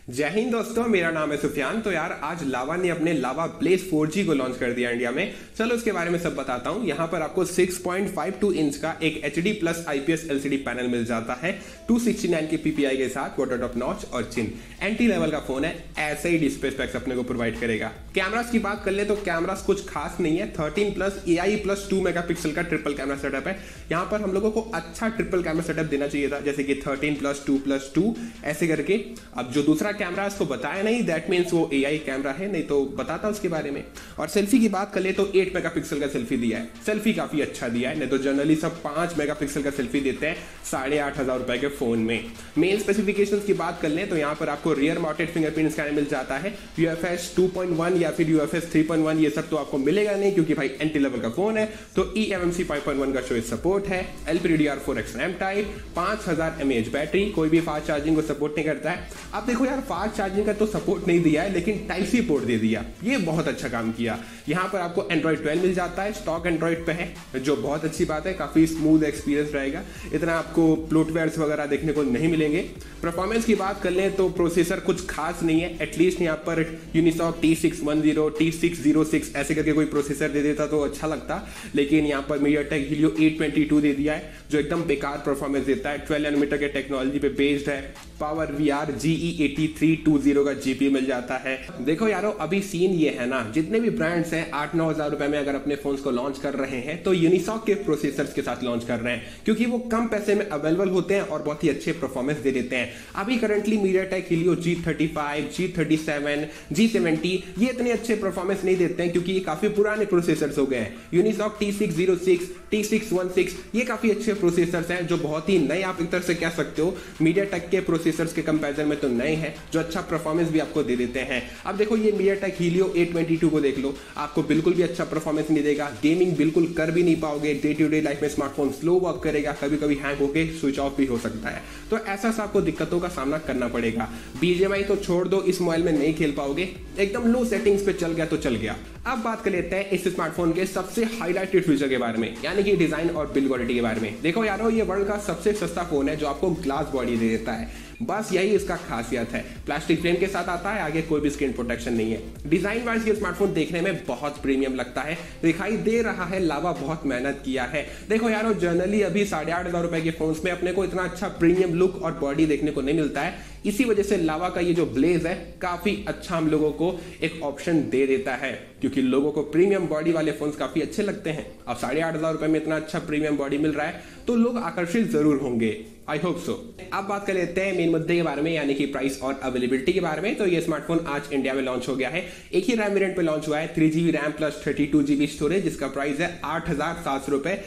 जय हिंद दोस्तों, मेरा नाम है सुफियान। तो यार आज लावा ने अपने लावा ब्लेज 4G को लॉन्च कर दिया इंडिया में। चलो उसके बारे में सब बताता हूं। यहाँ पर आपको 6.52 इंच का एक HD plus IPS LCD panel मिल जाता है 269 के PPI के साथ, वाटर टॉप नॉच और चिन। एंटी लेवल का फोन है, ऐसे ही डिस्प्ले स्पेक्स अपने को प्रोवाइड करेगा। कैमरास की बात कर ले तो कैमरास कुछ खास नहीं है। 13 प्लस AI प्लस 2 मेगापिक्सल का ट्रिपल कैमरा सेटअप है। यहाँ पर हम लोगों को अच्छा ट्रिपल कैमरा सेटअप देना चाहिए था, जैसे कि 13 प्लस 2 प्लस 2 ऐसे करके। अब जो दूसरा कैमरा इसको बताया नहीं, दैट मीन्स वो AI कैमरा है, नहीं तो बताता उसके बारे में। और सेल्फी की बात कर ले तो 8 मेगापिक्सल का सेल्फी दिया है। सेल्फी काफी अच्छा दिया है, नहीं तो जनरली सब 5 मेगापिक्सल का सेल्फी देते हैं 8,500 रुपए के फोन में। मेन स्पेसिफिकेशंस की बात कर ले तो यहाँ पर आपको रियर माउंटेड फिंगरप्रिंट स्कैनर मिल जाता है। UFS 2.1 या फिर UFS 3.1 ये सब तो आपको मिलेगा नहीं, क्योंकि भाई एंटी लेवल का फोन है। तो eMMC 5.1 का शो सपोर्ट है। LPDDR4X RAM type, 5000 mAh battery, कोई भी फास्ट चार्जिंग को सपोर्ट नहीं करता है। अब देखो यार, फास्ट चार्जिंग का तो सपोर्ट नहीं दिया है, लेकिन टाइप सी पोर्ट दे दिया, ये बहुत अच्छा काम किया। यहाँ पर आपको Android 12 मिल जाता है, स्टॉक Android पे है, जो बहुत अच्छी बात है। काफी स्मूथ एक्सपीरियंस रहेगा, इतना आपको प्लोटवेयर्स वगैरह देखने को नहीं मिलेंगे। परफॉर्मेंस की बात कर लें तो प्रोसेसर कुछ खास नहीं है। एटलीस्ट यहाँ पर यूनिसॉक T610, T606 ऐसे करके कोई प्रोसेसर दे देता तो अच्छा लगता, लेकिन यहाँ पर MediaTek Helio 822 दे दिया है, जो एकदम बेकार परफॉर्मेंस देता है। 12 नैनोमीटर के टेक्नोलॉजी पे बेस्ड है। पावर VR GE8320 का GPU मिल जाता है। देखो यारो, अभी सीन ये है ना, जितने भी ब्रांड्स हैं 8-9 हजार रुपए में अगर अपने फोन्स को लॉन्च कर रहे हैं तो यूनिसॉक के प्रोसेसर्स के साथ लॉन्च कर रहे हैं, क्योंकि वो कम पैसे में अवेलेबल होते हैं और बहुत ही अच्छे परफॉर्मेंस दे देते हैं। अभी currently MediaTek Helio G35, G37, G70 ये इतने अच्छे परफॉर्मेंस नहीं देते हैं, क्योंकि ये काफी पुराने प्रोसेसर्स हो गए हैं। यूनिसॉक T606, T616 ये काफी अच्छे प्रोसेसर्स हैं, जो बहुत ही नए, आप एक तरह से कह सकते हो MediaTek के प्रोसेसर्स के कंपैरिजन में तो नए हैं, जो अच्छा परफॉर्मेंस भी आपको दे देते हैं। अब देखो ये MediaTek Helio 822 को देख लो, आपको बिल्कुल भी अच्छा परफॉर्मेंस नहीं देगा। गेमिंग बिल्कुल कर भी नहीं पाओगे। डे टू डे लाइफ में स्मार्टफोन स्लो वर्क करेगा, कभी कभी हैंग होके स्विच ऑफ भी हो सकता है। तो ऐसा सा आपको दिक्कतों का सामना करना पड़ेगा। BGMI तो छोड़ दो, इस मोबाइल में नहीं खेल पाओगे। एकदम लो सेटिंग्स पे चल गया तो चल गया। अब बात कर लेते हैं इस स्मार्टफोन के सबसे हाईलाइटेड फीचर के बारे में, यानी कि डिजाइन और बिल्ड क्वालिटी के बारे में। देखो यारो, ये वर्ल्ड का सबसे सस्ता फोन है जो आपको ग्लास बॉडी दे देता है। बस यही इसका खासियत है। प्लास्टिक फ्रेम के साथ आता है, आगे कोई भी स्क्रीन प्रोटेक्शन नहीं है। डिजाइन वाइज ये स्मार्टफोन देखने में बहुत प्रीमियम लगता है, दिखाई दे रहा है लावा बहुत मेहनत किया है। देखो यारो, जनरली अभी 8,500 रुपए के फोन्स में अपने को इतना अच्छा प्रीमियम लुक और बॉडी देखने को नहीं मिलता है। इसी वजह से लावा का ये जो ब्लेज है काफी अच्छा हम लोगों को एक ऑप्शन दे देता है, क्योंकि लोगों को प्रीमियम बॉडी वाले फोन्स काफी अच्छे लगते हैं। अब 8,500 रुपए में इतना अच्छा प्रीमियम बॉडी मिल रहा है तो लोग आकर्षित जरूर होंगे। I hope so. अब बात कर लेते हैं मेन मुद्दे के बारे में, यानी कि प्राइस और अवेलेबिलिटी के बारे में। तो ये स्मार्टफोन आज इंडिया में लॉन्च हो गया है। एक ही रैम वेरिएंट पे लॉन्च हुआ है, 3GB RAM plus 32GB storage, जिसका प्राइस है 8,700 रुपए,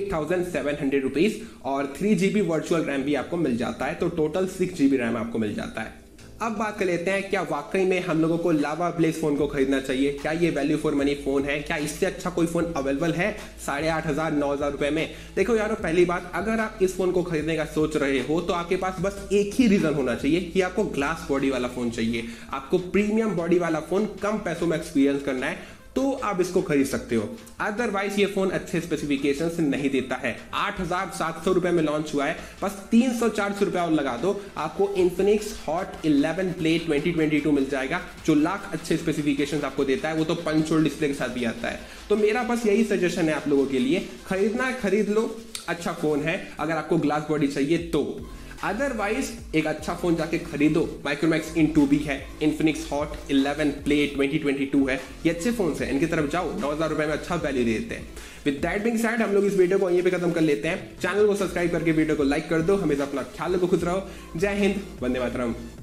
8,700 रुपीज। और 3GB वर्चुअल रैम भी आपको मिल जाता है, तो टोटल 6GB रैम आपको मिल जाता है। अब बात कर लेते हैं, क्या वाकई में हम लोगों को लावा ब्लेज फोन को खरीदना चाहिए? क्या ये वैल्यू फॉर मनी फोन है? क्या इससे अच्छा कोई फोन अवेलेबल है 8,500 9,000 रुपए में? देखो यारो, पहली बात, अगर आप इस फोन को खरीदने का सोच रहे हो तो आपके पास बस एक ही रीजन होना चाहिए कि आपको ग्लास बॉडी वाला फोन चाहिए। आपको प्रीमियम बॉडी वाला फोन कम पैसों में एक्सपीरियंस करना है तो आप इसको खरीद सकते हो। अदरवाइज ये फोन अच्छे स्पेसिफिकेशंस नहीं देता है। 8,700 रुपए में लॉन्च हुआ है, बस 300-400 रुपए और लगा दो, आपको Infinix Hot 11 Play 2022 मिल जाएगा, जो लाख अच्छे स्पेसिफिकेशंस आपको देता है। वो तो पंच होल डिस्प्ले के साथ भी आता है। तो मेरा बस यही सजेशन है आप लोगों के लिए, खरीदना है खरीद लो, अच्छा फोन है अगर आपको ग्लास बॉडी चाहिए तो। अदरवाइज एक अच्छा फोन जाके खरीदो। माइक्रोमैक्स इन 2B है, Infinix Hot 11 Play 2022 है, ये अच्छे फोन है, इनकी तरफ जाओ। 9,000 रुपए में अच्छा वैल्यू दे देते हैं। विद दैट बीइंग सेड, हम लोग इस वीडियो को यहीं पे खत्म कर लेते हैं। चैनल को सब्सक्राइब करके वीडियो को लाइक कर दो। हमेशा अपना ख्याल रखो, खुश रहो। जय हिंद, वंदे मातरम।